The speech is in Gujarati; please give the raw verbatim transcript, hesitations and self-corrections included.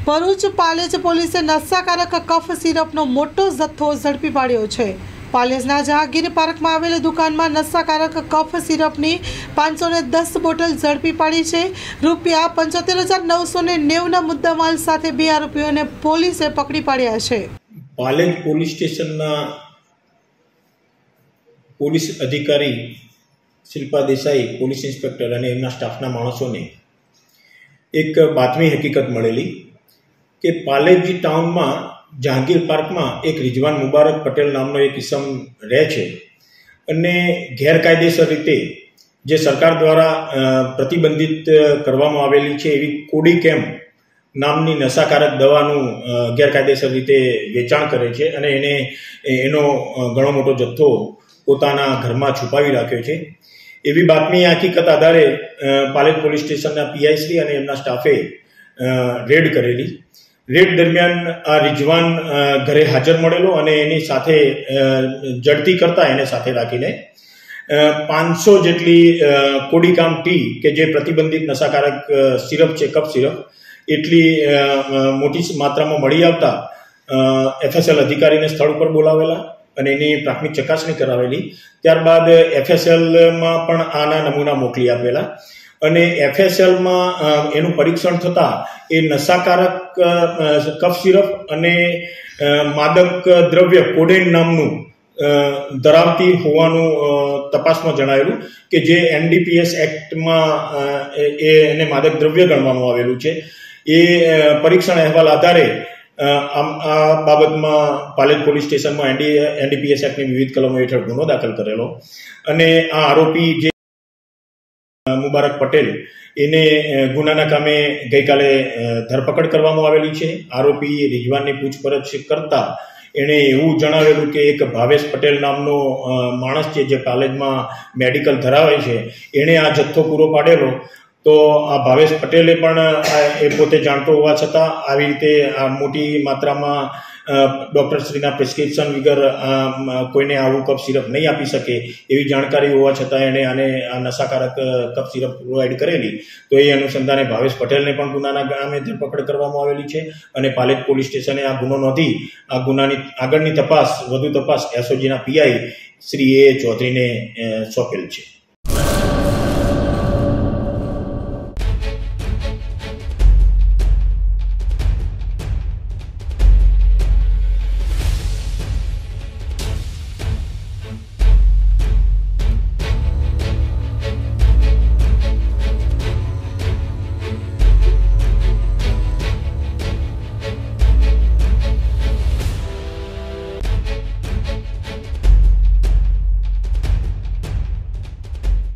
ભરૂચ પાલેજ પોલીસે નશાકારક કફ સિરપનો મોટો જથ્થો ઝડપી પાડ્યો છે। પાલેજના જહાંગીર પાર્કમાં આવેલી દુકાનમાં નશાકારક કફ સિરપની પાંચસો ને દસ બોટલ ઝડપી પાડી છે। રૂપિયા પંચોતેર હજાર નવસો ને નેવુંના મુદ્દામાલ સાથે બે આરોપીઓને પોલીસે પકડી પાડ્યા છે। પાલેજ પોલીસ સ્ટેશનના પોલીસ અધિકારી શિલ્પા દેસાઈ, પોલીસ ઇન્સ્પેક્ટર અને એમના સ્ટાફના માણસોને એક બાતમી હકીકત મળેલી કે પાલેજ ટાઉનમાં જહાંગીર પાર્કમાં એક રિઝવાન મુબારક પટેલ નામનો એક ઇસમ રહે છે અને ગેરકાયદેસર રીતે જે સરકાર દ્વારા પ્રતિબંધિત કરવામાં આવેલી છે એવી કોડી કેમ નામની નશાકારક દવાનું ગેરકાયદેસર રીતે વેચાણ કરે છે અને એને એનો ઘણો મોટો જથ્થો પોતાના ઘરમાં છુપાવી રાખ્યો છે। એવી બાતમી હકીકત આધારે પાલેજ પોલીસ સ્ટેશનના પીઆઈ શ્રી અને એમના સ્ટાફે રેડ કરેલી। રેડ દરમિયાન આ રિઝવાન ઘરે હાજર મળેલો અને એની સાથે જડતી કરતા એને સાથે રાખીને પાંચસો જેટલી કોડીકામ ટી કે જે પ્રતિબંધિત નશાકારક સિરપ છે, કફ સિરપ, એટલી મોટી માત્રામાં મળી આવતા એફએસએલ અધિકારીને સ્થળ ઉપર બોલાવેલા અને એની પ્રાથમિક ચકાસણી કરાવેલી। ત્યારબાદ એફએસએલમાં પણ આના નમૂના મોકલી આપેલા અને એફએસએલમાં એનું પરીક્ષણ થતાં એ નશાકારક કફ સિરપ અને માદક દ્રવ્ય કોડેન નામનું ધરાવતી હોવાનું તપાસમાં જણાવેલું કે જે એનડીપીએસ એક્ટમાં એ એને માદક દ્રવ્ય ગણવામાં આવેલું છે। એ પરીક્ષણ અહેવાલ આધારે આ બાબતમાં પાલેજ પોલીસ સ્ટેશનમાં એનડી એનડીપીએસ એક્ટની વિવિધ કલમો હેઠળ ગુનો દાખલ કરેલો અને આ આરોપી જે મુબારક પટેલ એને ગુનાના કામે ગઈકાલે ધરપકડ કરવામાં આવેલી છે। આરોપી રિઝવાનની પૂછપરછ કરતા એણે એવું જણાવેલું કે એક ભાવેશ પટેલ નામનો માણસ છે જે પાલેજમાં મેડિકલ ધરાવે છે, એણે આ જથ્થો પૂરો પાડેલો। તો આ ભાવેશ પટેલે પણ એ પોતે જાણતો હોવા છતાં આવી રીતે આ મોટી માત્રામાં ડૉક્ટરશ્રીના પ્રિસ્ક્રિપ્શન વગર કોઈને આવું કફ સિરપ નહીં આપી શકે એવી જાણકારી હોવા છતાં એણે આને આ નશાકારક કફ સિરપ પ્રોવાઈડ કરેલી। તો એ અનુસંધાને ભાવેશ પટેલને પણ ગુનાના કામે ધરપકડ કરવામાં આવેલી છે અને પાલેજ પોલીસ સ્ટેશને આ ગુનો નોંધી આ ગુનાની આગળની તપાસ, વધુ તપાસ એસઓજીના પીઆઈ શ્રી એ ચૌધરીને સોંપેલ છે।